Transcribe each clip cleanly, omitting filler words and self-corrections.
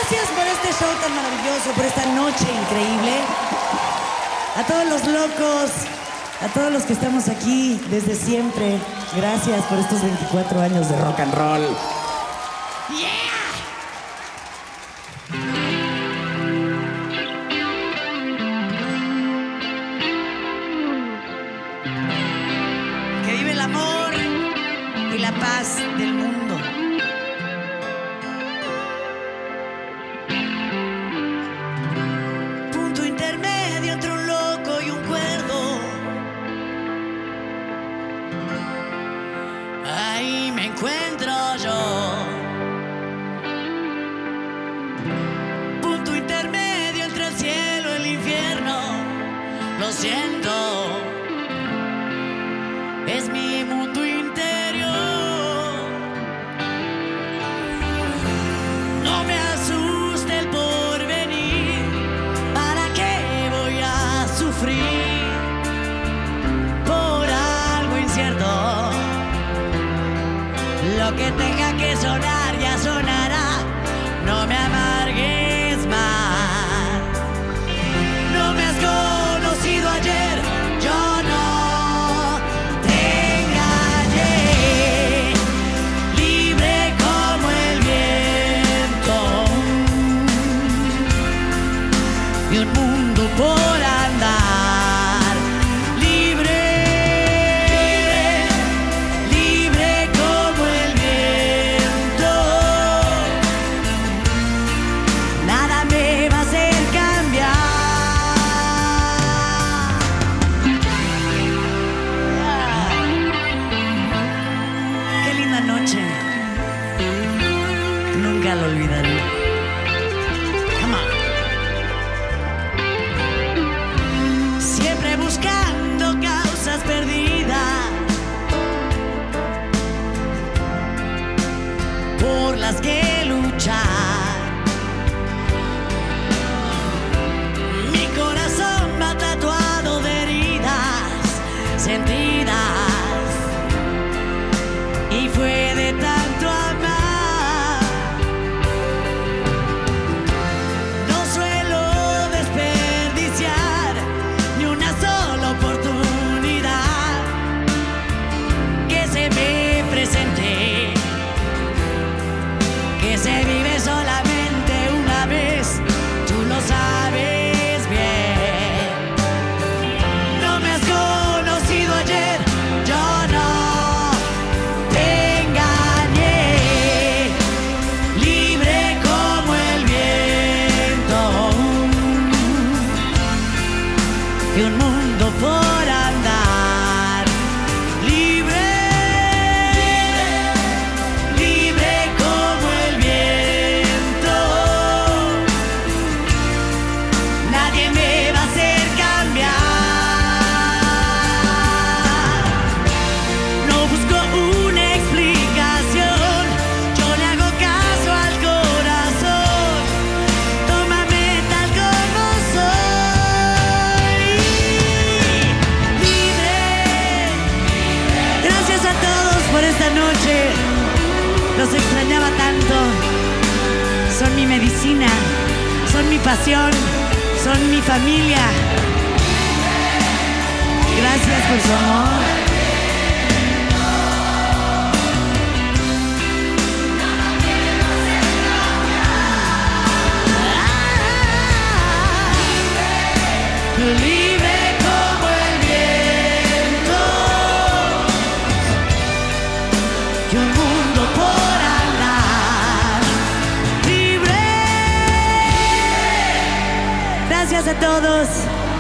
Gracias por este show tan maravilloso, por esta noche increíble. A todos los locos, a todos los que estamos aquí desde siempre, gracias por estos 24 años de rock and roll. ¡Yeah! Que vive el amor y la paz del mundo. Punto intermedio entre un loco y un cuerdo. Ahí me encuentro yo. Punto intermedio entre el cielo y el infierno. Lo siento. Es mi mundo interior. No me asuste el porvenir. ¿Para qué voy a sufrir por algo incierto? Lo que tenga que sonar ya sonará. No me amargues más. No me has conocido ayer. Yo no. Por andar libre, libre como el viento. Nada me va a hacer cambiar. Qué linda noche. Nunca lo olvidaré. Come on. Buscando causas perdidas por las que luchar. Mi corazón va tatuado de heridas sentidas y fue de tanto amar. No suelo desperdiciar ni una sola oportunidad que se me presente, que se vive solamente una vez, tú lo sabes bien. No me has conocido ayer, yo no te engañé, libre como el viento y un mundo por andar, libre, libre como el viento. Nadie me va a hacer cambiar. No busco una explicación, yo le hago caso al corazón. Tómame tal como soy. Gracias a todos por esta noche. Los extrañaba tanto. Son mi medicina, son mi pasión, son mi familia. Gracias por su amor. Libre como el viento y un mundo por andar, libre. Gracias a todos.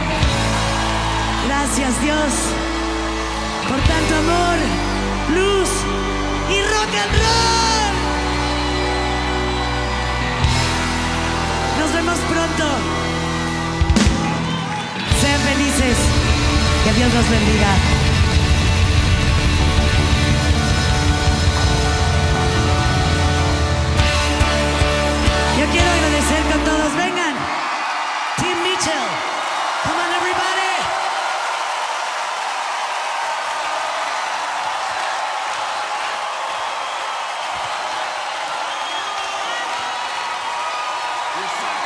Gracias Dios por tanto amor, luz y rock and roll. Nos vemos pronto. Sean felices. Que Dios los bendiga. Yo quiero agradecer con todos. Vengan. Team Mitchell. Come on, everybody. Eso.